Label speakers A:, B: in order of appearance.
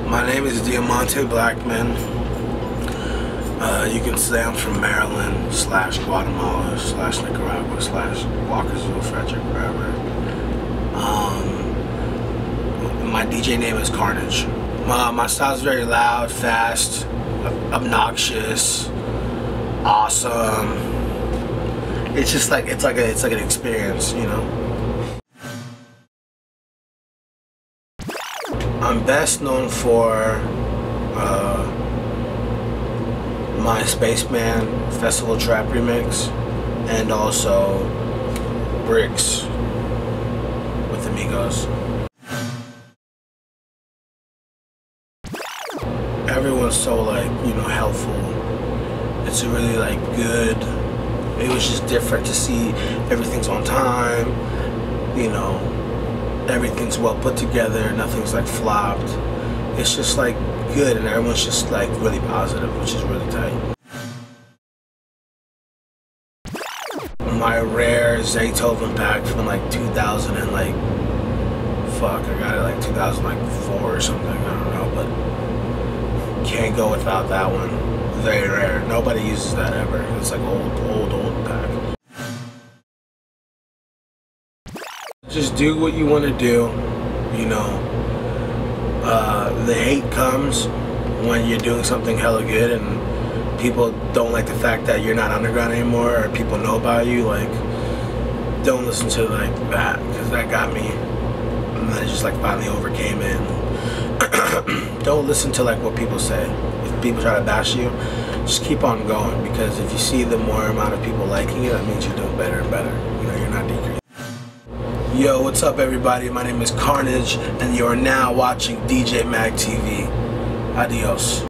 A: My name is Diamante Blackman. You can say I'm from Maryland / Guatemala / Nicaragua / Walkersville, Frederick, wherever. My DJ name is Carnage. My style is very loud, fast, obnoxious, awesome. It's just like it's like an experience, you know. I'm best known for MySpace Man Festival Trap Remix and also Bricks with Amigos. Everyone's so helpful. It's really good. It was just different to see everything's on time, everything's well put together, nothing's flopped. It's just good, and everyone's just really positive, which is really tight. My rare Zaytoven pack from 2000 and I got it 2004 or something, I don't know, but can't go without that one. Very rare. Nobody uses that ever. It's old pack. Just do what you want to do, the hate comes when you're doing something hella good and people don't like the fact that you're not underground anymore or people know about you. Don't listen to that, because that got me, and I just finally overcame it. Don't listen to what people say. If people try to bash you, just keep on going, because if you see the more amount of people liking it, that means you're doing better and better. You're not decreasing. Yo, what's up everybody? My name is Carnage and you are now watching DJ Mag TV. Adios.